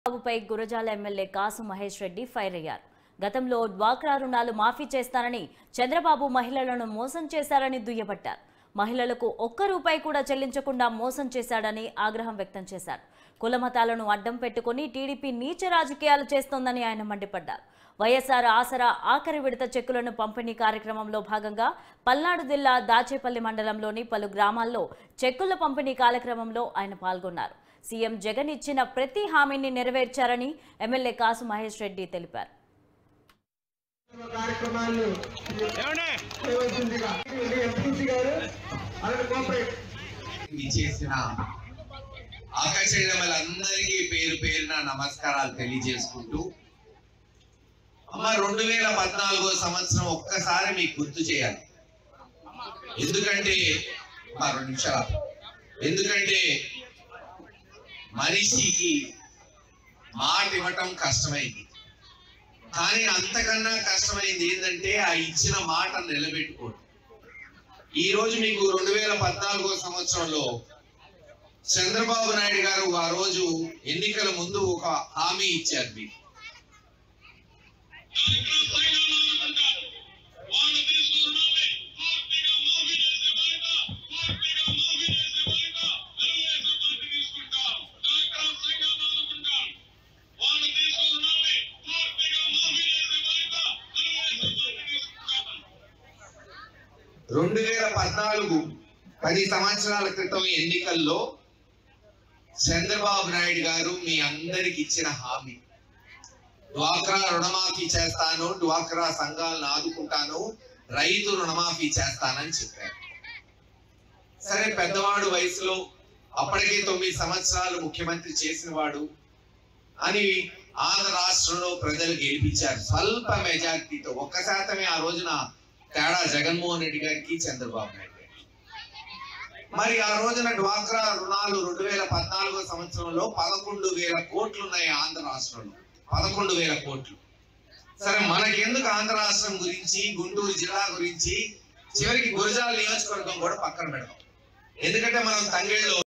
బాబుపై Gurajala MLA Kasu Mahesh Reddy fire అయ్యారు. గతంలో డ్వాక్రా రుణాలు మాఫీ చేస్తానని చంద్రబాబు మహిళలను మోసం చేశారని దుయ్యబట్టారు. మహిళలకు ఒక్క రూపాయి కూడా చెల్లించకుండా మోసం చేశాడని ఆగ్రహం వ్యక్తం చేశారు. కులమతాలను అడ్డం పెట్టుకుని టీడీపీ నీచ రాజకీయాలు చేస్తోందని ఆయన మండిపడ్డారు. వైఎస్ఆర్ ఆసరా ఆఖరి విడత చెక్కులను పంపిణీ కార్యక్రమంలో భాగంగా పల్నాడు జిల్లా దాచేపల్లి మండలంలోని పలు గ్రామాల్లో చెక్కుల పంపిణీ కార్యక్రమంలో ఆయన పాల్గొన్నారు. సీఎం జగన్ ఇచ్చిన ప్రతి హామీని నెరవేర్చారని ఎమ్మెల్యే కాసు మహేష్ రెడ్డి తెలిపారు. అందరికీ పేరు పేరున నమస్కారాలు తెలియజేసుకుంటూ, అమ్మ 2014 సంవత్సరం ఒక్కసారి మీకు గుర్తు చేయాలి. ఎందుకంటే 2 నిమిషాలు, ఎందుకంటే మనిషికి మాట ఇవ్వటం కష్టమైంది, కానీ అంతకన్నా కష్టమైంది ఏంటంటే ఆ ఇచ్చిన మాట నిలబెట్టుకోవడం. ఈ రోజు మీకు 2014 సంవత్సరంలో చంద్రబాబు నాయుడు గారు ఆ రోజు ఎన్నికల ముందు ఒక హామీ ఇచ్చారు. మీకు (2014) 10 సంవత్సరాల క్రితం ఎన్నికల్లో చంద్రబాబు నాయుడు గారు మీ అందరికి ఇచ్చిన హామీ, డ్వాక్రా రుణమాఫీ చేస్తాను, డ్వాక్రా సంఘాలను ఆదుకుంటాను, రైతు రుణమాఫీ చేస్తానని చెప్పారు. సరే, పెద్దవాడు వయసులో అప్పటికే 9 సంవత్సరాలు ముఖ్యమంత్రి చేసిన వాడు అని ఆంధ్ర రాష్ట్రంలో ప్రజలు గెలిపించారు స్వల్ప మెజార్టీతో. 1% ఆ రోజున తేడా జగన్మోహన్ రెడ్డి గారికి, చంద్రబాబు నాయుడు గారికి. మరి ఆ రోజున డ్వాక్రా రుణాలు 2014 సంవత్సరంలో 11,000 కోట్లు ఉన్నాయి ఆంధ్ర రాష్ట్రంలో, 11,000 కోట్లు. సరే, మనకెందుకు ఆంధ్ర రాష్ట్రం గురించి, గుంటూరు జిల్లా గురించి, చివరికి గురజాల నియోజకవర్గం కూడా పక్కన పెడతాం. ఎందుకంటే మనం తంగేళ్ళలో